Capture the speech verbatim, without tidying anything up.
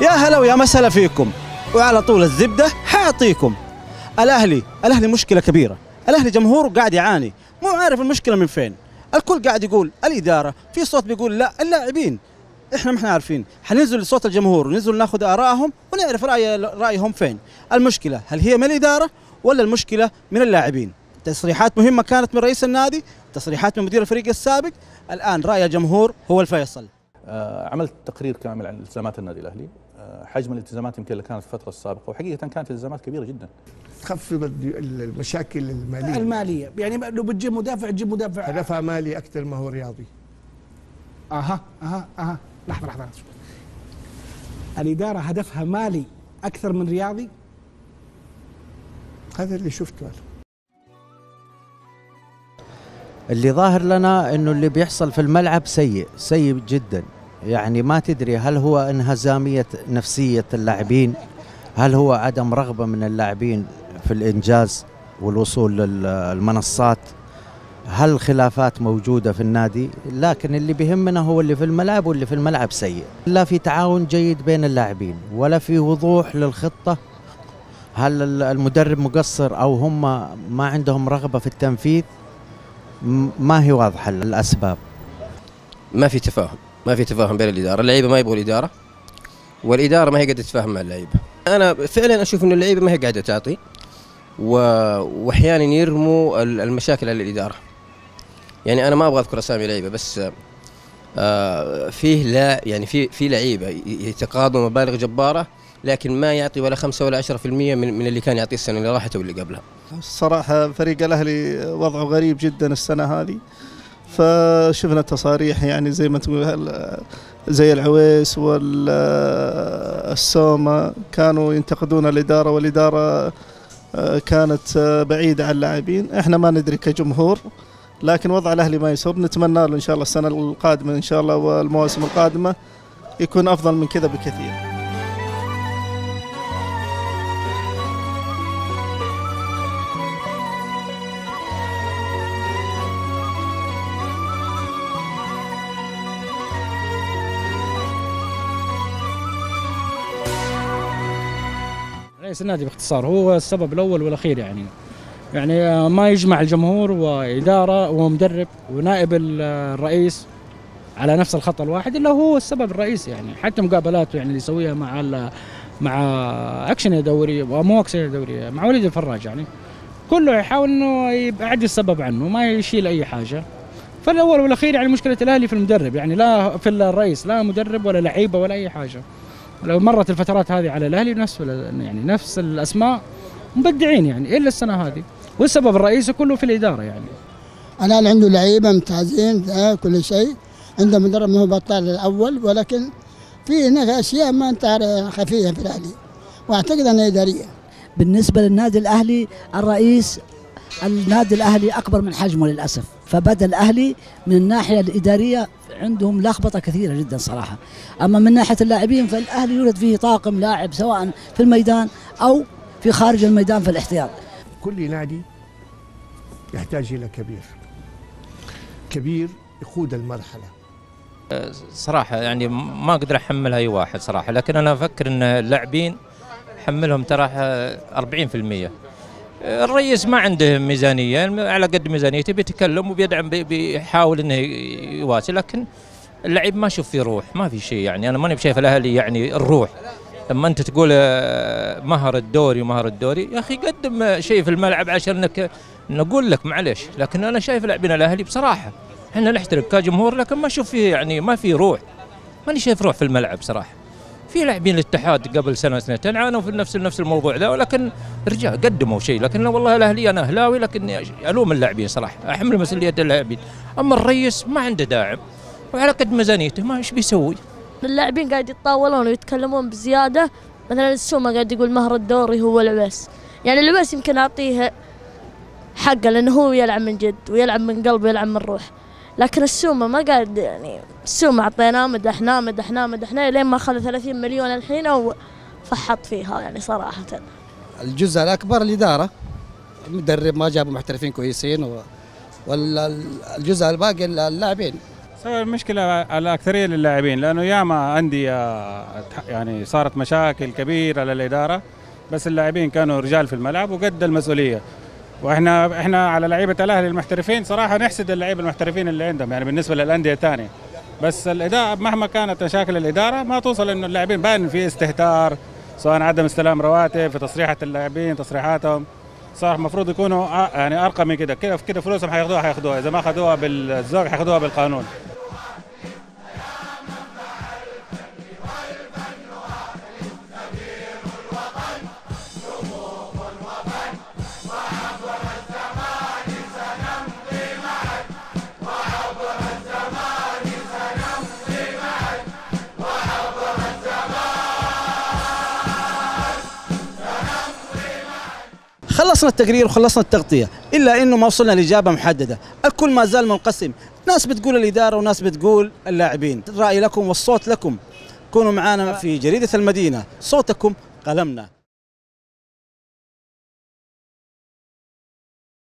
يا هلا ويا مسهلا فيكم، وعلى طول الزبدة حاعطيكم. الأهلي الأهلي مشكلة كبيرة، الأهلي جمهوره قاعد يعاني، مو عارف المشكلة من فين. الكل قاعد يقول الإدارة، في صوت بيقول لا اللاعبين. احنا ما احنا عارفين، حننزل لصوت الجمهور وننزل ناخذ آرائهم ونعرف رأي رأيهم فين. المشكلة هل هي من الإدارة ولا المشكلة من اللاعبين؟ تصريحات مهمة كانت من رئيس النادي، تصريحات من مدير الفريق السابق، الآن رأي الجمهور هو الفيصل. آه عملت تقرير كامل عن التزامات النادي الأهلي، آه حجم الالتزامات يمكن اللي كانت في الفترة السابقة، وحقيقة كانت التزامات كبيرة جدا. تخفض المشاكل المالية المالية، يعني لو بتجيب مدافع تجيب مدافع هدفها مالي أكثر ما هو رياضي. اها اها اها لحظة لحظة لحظة. الإدارة هدفها مالي أكثر من رياضي؟ هذا اللي شفته أنا. اللي ظاهر لنا انه اللي بيحصل في الملعب سيء سيء جدا، يعني ما تدري هل هو انهزامية نفسية اللاعبين، هل هو عدم رغبة من اللاعبين في الإنجاز والوصول للمنصات، هل خلافات موجودة في النادي. لكن اللي بيهمنا هو اللي في الملعب، واللي في الملعب سيء، لا في تعاون جيد بين اللاعبين ولا في وضوح للخطة. هل المدرب مقصر أو هم ما عندهم رغبة في التنفيذ؟ ما هي واضحة الأسباب. ما في تفاهم، ما في تفاهم بين الإدارة، اللعيبة ما يبغوا الإدارة، والإدارة ما هي قاعدة تتفاهم مع اللعيبة. أنا فعلا أشوف إنه اللعيبة ما هي قاعدة تعطي، وأحيانا يرموا المشاكل على الإدارة. يعني أنا ما أبغى أذكر أسامي لعيبة، بس آه فيه لا يعني في في لعيبة يتقاضوا مبالغ جبارة، لكن ما يعطي ولا خمسة ولا عشرة في المية من من اللي كان يعطيه السنة اللي راحت واللي قبلها. الصراحة فريق الأهلي وضعه غريب جدا السنة هذه، فشفنا تصاريح يعني زي ما تقول زي العويس والسومة كانوا ينتقدون الإدارة، والإدارة كانت بعيدة عن اللاعبين. احنا ما ندري كجمهور، لكن وضع الأهلي ما يسر. نتمنى له إن شاء الله السنة القادمة إن شاء الله والمواسم القادمة يكون أفضل من كذا بكثير. رئيس النادي باختصار هو السبب الأول والأخير، يعني يعني ما يجمع الجمهور وإدارة ومدرب ونائب الرئيس على نفس الخط الواحد، إلا هو السبب الرئيسي. يعني حتى مقابلاته يعني اللي يسويها مع مع أكشن الدوري ومو أكشن الدوري مع وليد الفراج، يعني كله يحاول إنه يبعد السبب عنه، ما يشيل أي حاجة. فالأول والأخير يعني مشكلة الأهلي في المدرب، يعني لا في الرئيس، لا مدرب ولا لعيبة ولا أي حاجة. لو مرت الفترات هذه على الأهلي نفس يعني نفس الأسماء مبدعين يعني إلا السنة هذه، والسبب الرئيسي كله في الإدارة. يعني الأهلي عنده لعيبة ممتازين كل شيء، عنده مدرب ما هو بطال الأول، ولكن في هناك أشياء ما أنت خفية في الأهلي، وأعتقد أنها إدارية. بالنسبة للنادي الأهلي الرئيس، النادي الأهلي أكبر من حجمه للأسف، فبدأ الأهلي من الناحية الإدارية عندهم لخبطة كثيرة جدا صراحة. أما من ناحية اللاعبين فالأهلي يوجد فيه طاقم لاعب سواء في الميدان أو في خارج الميدان في الاحتياط. كل نادي يحتاج إلى كبير كبير يقود المرحلة. صراحة يعني ما أقدر أحملها أي واحد صراحة، لكن أنا أفكر أن اللاعبين حملهم ترى أربعين في المية. الرئيس ما عنده ميزانية، على قد ميزانيته بيتكلم وبيدعم، بيحاول انه يواسي، لكن اللعيب ما اشوف فيه روح، ما في شيء. يعني انا ماني بشايف الاهلي يعني الروح. لما انت تقول مهر الدوري ومهر الدوري، يا اخي قدم شيء في الملعب عشان انك نقول لك معلش. لكن انا شايف لاعبين الاهلي بصراحة احنا نحترم كجمهور، لكن ما اشوف فيه يعني ما في روح، ماني شايف روح في الملعب صراحة. في لاعبين الاتحاد قبل سنه سنتين عانوا في نفس نفس الموضوع ذا، ولكن رجع قدموا شيء. لكن والله الاهلي انا اهلاوي، لكن الوم اللاعبين صراحه، احمل مسؤوليه اللاعبين. اما الرئيس ما عنده داعم، وعلى قد ميزانيته ما ايش بيسوي. اللاعبين قاعد يتطاولون ويتكلمون بزياده. مثلا السومه قاعد يقول مهر الدوري هو العباس، يعني العباس يمكن اعطيه حقه لانه هو يلعب من جد ويلعب من قلب ويلعب من روح، لكن السومة ما قاعد. يعني السومة عطيناه مدحناه مدحناه مدحناه لين ما أخذ ثلاثين مليون الحين وفحط فيها يعني صراحة. الجزء الأكبر الإدارة، المدرب ما جابوا محترفين كويسين، والجزء الباقي اللاعبين. سبب المشكلة الأكثرية للاعبين، لأنه ياما أندية يعني صارت مشاكل كبيرة للإدارة، بس اللاعبين كانوا رجال في الملعب وقد المسؤولية. واحنا احنا على لعيبة الأهلي المحترفين صراحة نحسد اللعيبة المحترفين اللي عندهم يعني بالنسبة للأندية الثانية، بس الإدارة مهما كانت مشاكل الإدارة ما توصل إنه اللاعبين باين في استهتار، سواء عدم استلام رواتب، في تصريحات اللاعبين تصريحاتهم صار المفروض يكونوا يعني ارقى من كده، كده كده فلوسهم حياخدوها حياخدوها، اذا ما اخذوها بالذوق حياخدوها بالقانون. خلصنا التقرير وخلصنا التغطية، إلا إنه ما وصلنا لإجابة محددة، الكل ما زال منقسم، ناس بتقول الإدارة وناس بتقول اللاعبين. الرأي لكم والصوت لكم، كونوا معنا في جريدة المدينة، صوتكم قلمنا.